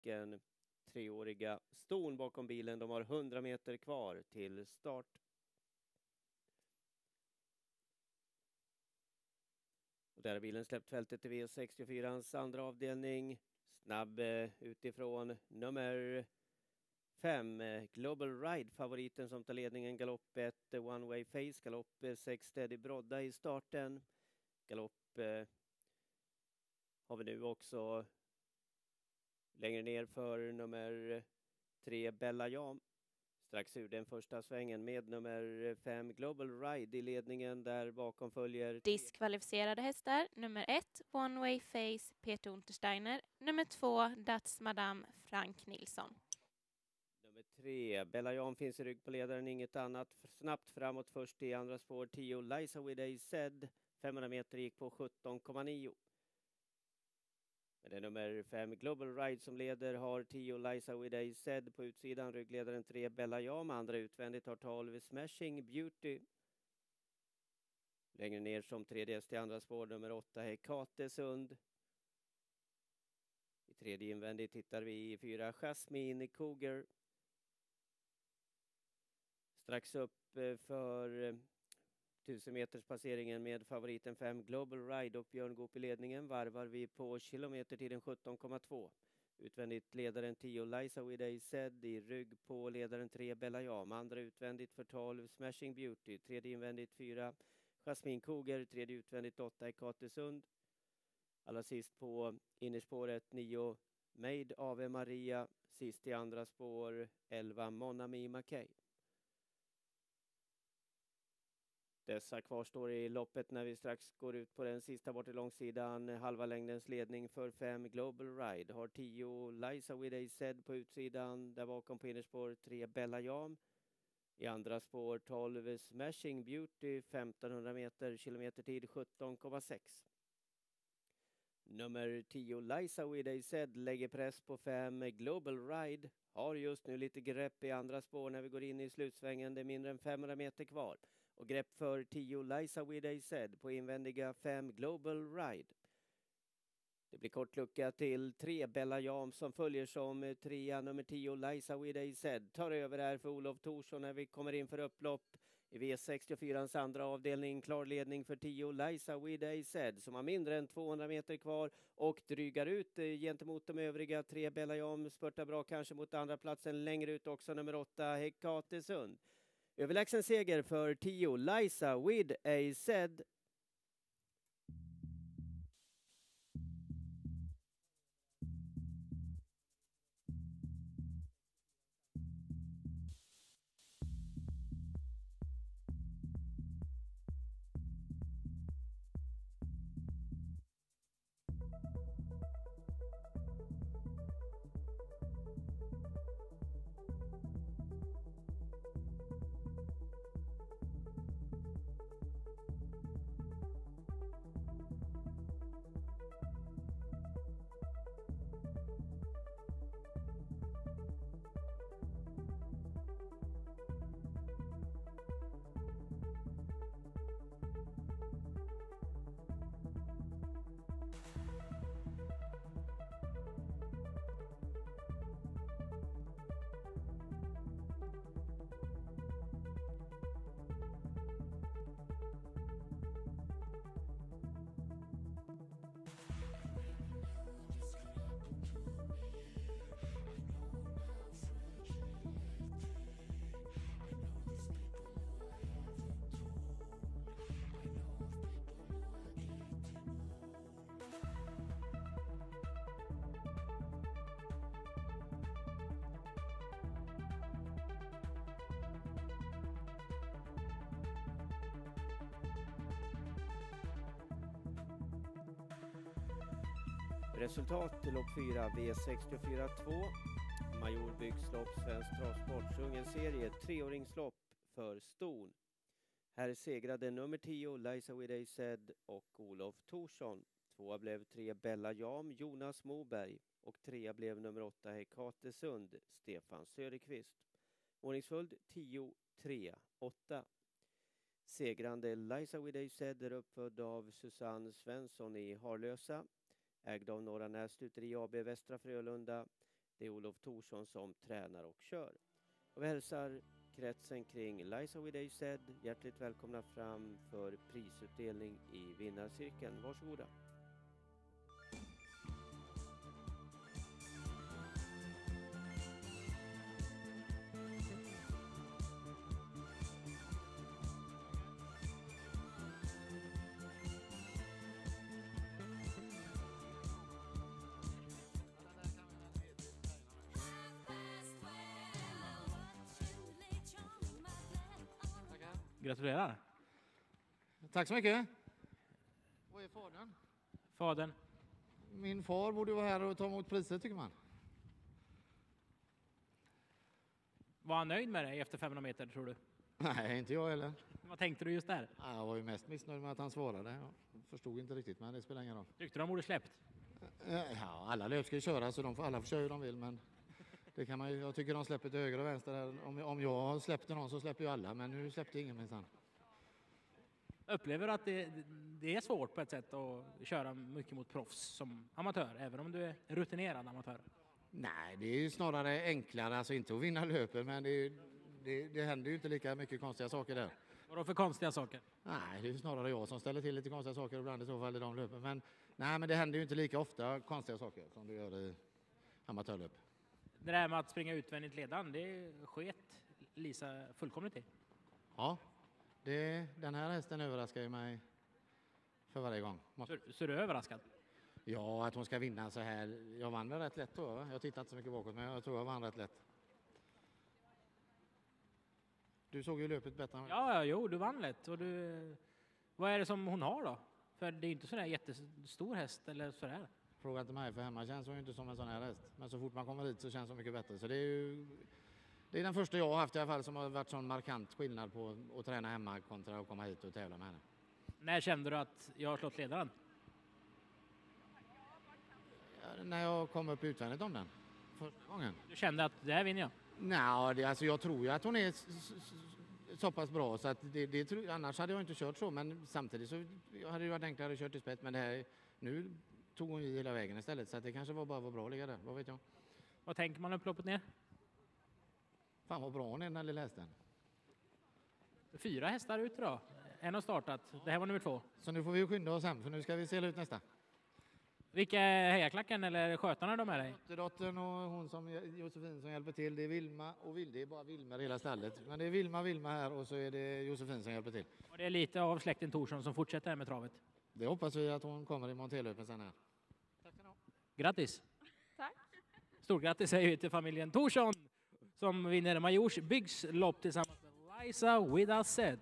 stycken treåriga ston bakom bilen. De har 100 meter kvar till start. Och där har bilen släppt fältet till V64ans andra avdelning. Snabb utifrån nummer 5, Global Ride, favoriten som tar ledningen. Galopp 1, One Way Face, galopp 6, Steady Brodda i starten. Galopp har vi nu också längre ner för nummer 3, Bella Jam. Strax ur den första svängen med nummer 5, Global Ride i ledningen. Där bakom följer diskvalificerade hästar. Nummer 1, One Way Face, Peter Untersteiner. Nummer 2, That's Madame, Frank Nilsson. Nummer 3, Bella Jam finns i rygg på ledaren, inget annat. Snabbt framåt först i andra spår. 10, Liza With A Said. 500 meter gick på 17,9. Men det är nummer 5, Global Ride som leder, har 10, Liza With A Said på utsidan. Ryggledaren 3, Bella Jam. Andra utvändigt har 12, Smashing Beauty. Längre ner som tredje häst i andra spår, nummer 8, Hekatesund. I tredje invändigt hittar vi 4, Jasmine Cougar. Strax upp för 1000 meters passeringen med favoriten 5, Global Ride och Björn Goop i ledningen. Varvar vi på kilometertiden 17,2. Utvändigt ledaren 10, Liza With A Said. I rygg på ledaren 3, Bella Jam. Andra utvändigt för 12, Smashing Beauty. Tredje invändigt 4, Jasmine Cougar. Tredje utvändigt 8, Hekatesund. Allra sist på innerspåret 9, Made Ave Maria. Sist i andra spår 11, Mon Ami McKay. Dessa kvarstår i loppet när vi strax går ut på den sista bort i långsidan. Halva längdens ledning för 5, Global Ride. Har 10, Liza With A Said på utsidan. Där bakom på innerspår 3, Bella Jam. I andra spår 12, Smashing Beauty. 1500 meter, kilometertid 17,6. Nummer 10, Liza With A Said lägger press på 5, Global Ride. Har just nu lite grepp i andra spår när vi går in i slutsvängen. Det är mindre än 500 meter kvar. Och grepp för 10, Liza With A Said på invändiga 5, Global Ride. Det blir kort lucka till 3, Bella Jam som följer som 3, nummer 10, Liza With A Said. Tar över här för Olof Thorsson när vi kommer in för upplopp i V64ans andra avdelning. Klar ledning för 10, Liza With A Said som har mindre än 200 meter kvar och drygar ut gentemot de övriga 3. Bella Jam spurtar bra kanske mot andra platsen. Längre ut också nummer 8, Hekatesund. Överlägsen seger för 10, Liza With A Said. Resultat lopp 4, V64 2. Majorbyggslopp, Svensk Travsport, sjungen serie, treåringslopp för ston. Här segrade nummer 10, Liza With A Said och Olof Thorsson. 2 blev 3, Bella Jam, Jonas Moberg. Och 3 blev nummer 8, Hekatesund, Stefan Söderqvist. Ordningsföljd 10, 3, 8. Segrande Liza With A Said är uppfödd av Susanne Svensson i Harlösa. Ägd av Norra Nässtuteri AB Västra Frölunda. Det är Olof Thorsson som tränar och kör. Och vi hälsar kretsen kring Liza With Age Said hjärtligt välkomna fram för prisutdelning i vinnarcirkeln. Varsågoda. Gratulerar. Tack så mycket. Vad är fadern? Fadern. Min far borde vara här och ta emot priset, tycker man. Var han nöjd med dig efter 500 meter, tror du? Nej, inte jag heller. Vad tänkte du just där? Jag var ju mest missnöjd med att han svarade. Jag förstod inte riktigt, men det spelar ingen roll. Tyckte de borde släppt? Ja, alla löp ska ju köra, så alla får köra hur de vill, men det kan man ju, jag tycker de släpper till höger och vänster. Här. Om jag släppte någon så släpper ju alla, men nu släppte ingen minsann. Upplever du att det är svårt på ett sätt att köra mycket mot proffs som amatör, även om du är rutinerad amatör? Nej, det är ju snarare enklare, alltså inte att vinna löpen, men det händer ju inte lika mycket konstiga saker där. Vadå för konstiga saker? Nej, det är snarare jag som ställer till lite konstiga saker ibland i så fall i de löpen. Men det händer ju inte lika ofta konstiga saker som det gör i amatörlöp. Det där med att springa utvändigt ledan, det sket Lisa fullkomligt i. Ja, den här hästen överraskar ju mig för varje gång. Så du är överraskad? Ja, att hon ska vinna så här. Jag vann rätt lätt då, va? Jag tittar inte så mycket bakåt, men jag tror jag vann rätt lätt. Du såg ju löpet bättre än mig. Ja, jo, du vann lätt. Och vad är det som hon har då? För det är inte sådär jättestor häst eller sådär. Fråga inte mig, för hemma känns hon ju inte som en sån här häst. Men så fort man kommer hit så känns hon mycket bättre. Så det är den första jag har haft i alla fall som har varit sån markant skillnad på att träna hemma kontra att komma hit och tävla med henne. När kände du att jag har slått ledaren? Ja, när jag kom upp utvändigt om den. Första gången. Du kände att det här vinner jag? Nej, alltså jag tror ju att hon är så pass bra så att annars hade jag inte kört så, men samtidigt så hade det varit enklare att köra till spett, men nu tog hon ju hela vägen istället, så att det kanske bara var bra att ligga där, vad vet jag. Vad tänker man upploppet ner? Fan vad bra hon är, den här lilla hästen. 4 hästar ut idag. En har startat. Det här var nummer 2. Så nu får vi skynda oss hem, för nu ska vi sela ut nästa. Vilka är hejaklacken eller skötarna de är dig? Dottern och hon som Josefin som hjälper till, det är Vilma och det är bara Vilma i hela stallet. Men det är Vilma här och så är det Josefin som hjälper till. Och det är lite av släkten Thorsson som fortsätter här med travet. Det hoppas vi att hon kommer i monterlöpen sen här. Tack ska ni ha. Grattis! Tack. Stort grattis säger vi till familjen Thorsson som vinner Majors byggslopp tillsammans med Liza With Age Said.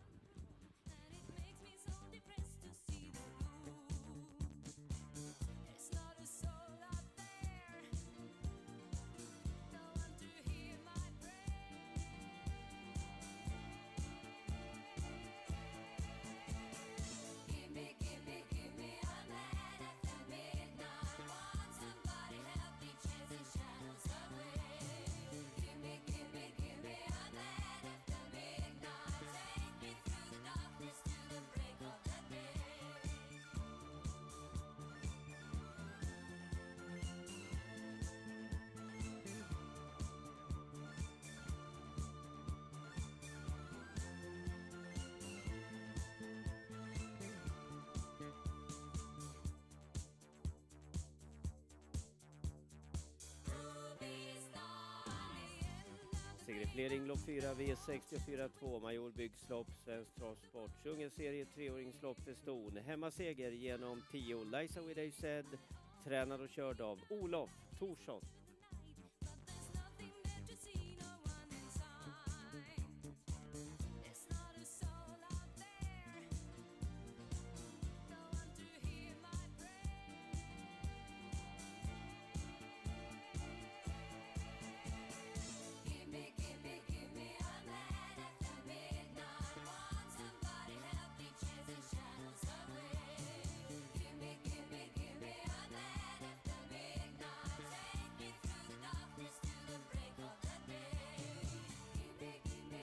Segreflering lopp 4 V64-2 Major Byggslopp Svensk Travsport Djungelserie 3-åringslopp för ston. Hemmaseger genom 10 Liza With Age Said, tränad och körd av Olof Thorsson.